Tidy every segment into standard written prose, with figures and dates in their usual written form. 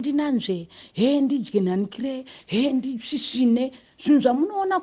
ndinanzve he ndidye nanikire he ndisvisvine zvinhu zvamunoona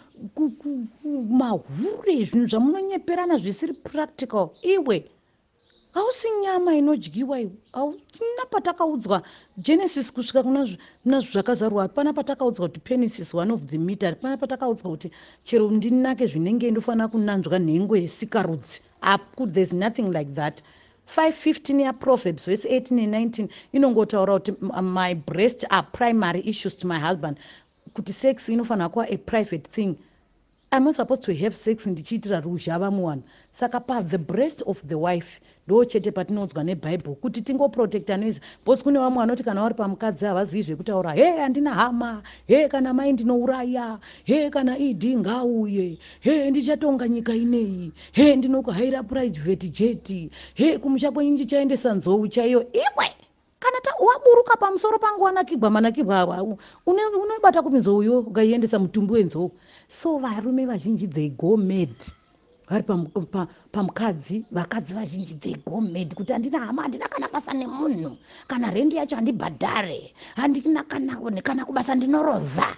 kumahure zvinhu zvamunonyeperana zvisiri practical. Iwe hausi nyama inodyiwa iwe, hauna patakaudzwa Genesis kusvika kuna zvakazarwa. Hapana patakaudzwa kuti penis is one of the meat. Hapana patakaudzwa kuti chero ndinake zvinenge ndofanira kunanzwa nhengo yesikarudzi. There's nothing like that. 5:15 yaProverbs verse 18 and 19 inongotaura kuti my breasts are primary issues to my husband, kuti sex inofanira kuva a private thing. I'm not supposed to have sex ndichiitira ruzhava muwanhu. Saka the breast of the wife ndo chete patinoudzwa neBhayibheri kuti tingoprotecta noizi, bhosi kune vamwe vanoti kana vari pamukadzi havazivi zvekutaura, he handina hama, he kana mai ndinouraya, he kana idi ngauye, he ndichatonga nyika inei, he ndinokuhaira private jet, he kumusha kwenyu ndichaendesa nzou chaiyo. Iwe kana waburuka pamusoro pangu wanakigwa manakibwa unobata kuti nzouyo ukaiendesa mutumbi wenzou. So varume vazhinji they go mad vari pamukadzi. Vakadzi vazhinji they go mad kuti handina hama, handina kana basa nemunhu, kana rendi yacho handibhadhare, handina kana kubasa ndinorovha.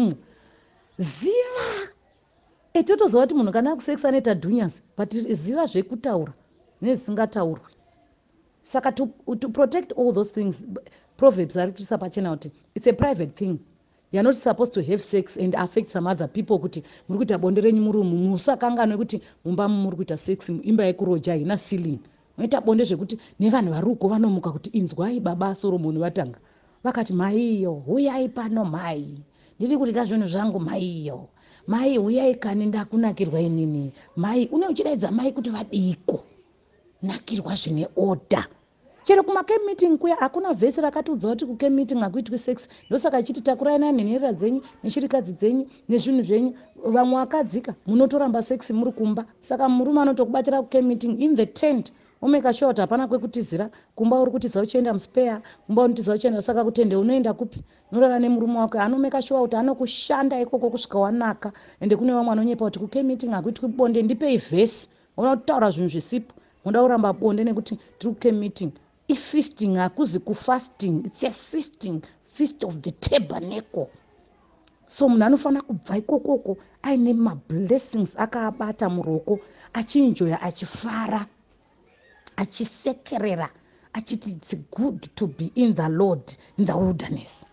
Ziva totoziva kuti munhu kana kusex anoita dhunyasi, but ziva zvekutaura nezvisingataurwi. Saka to protect all those things, Proverbs are kutisa pachena kuti it's a private thing. You're not supposed to have sex and affect some other people kuti muri kuita bonde renyu muri umu. Musakanganwe kuti mumba muri kuita sex imba yekuroja haina ceiling. Muita bonde zvekuti nevanhu vari uko vanomuka kuti inzwai baba Soromoni vatanga. Vakati maiyo uyai pano mai, ndiri kudya zvinhu zvangu maiyo, mai uyai kani ndakunakirwa inini, mai unochidaidza mai kuti vadiko nakirwa zvine order. Chero kumake meeting kuya hakuna vhesi rakatiudza kuti kuke meeting hakuitwi sex. Ndosaka ichiti takurai nanhenherera dzenyu neshirikadzi dzenyu nezvinhu zvenyu. Vamwe vakadzika munotoramba sex muri kumba. Saka murume anotokubatira kuke meeting in the tent. Omeka sure kuti hapana kwekutizira. Kumba uri kutiza uchienda muspare, kumba unitiza uchienda. Saka kutende unoenda kupi? Norara nemurume wako anomeka sure kuti anokushanda ikoko kusvika wanaka. Ende kune vamwe anonyepa kuti kuke meeting hakuitwi bonde. Ndipei vhesi. Unotaura zvinhu zvisipo. Muda kuramba bonde nekuti tiri kuke meeting. Feasting hakuzi kufasting, it's a feasting, feast of the tabernacle. So munhu anofanira kubva ikokoko aine mablessings akaabata muroko, achinjoya, achifara, achisekerera, achiti it's good to be in the Lord in the wilderness.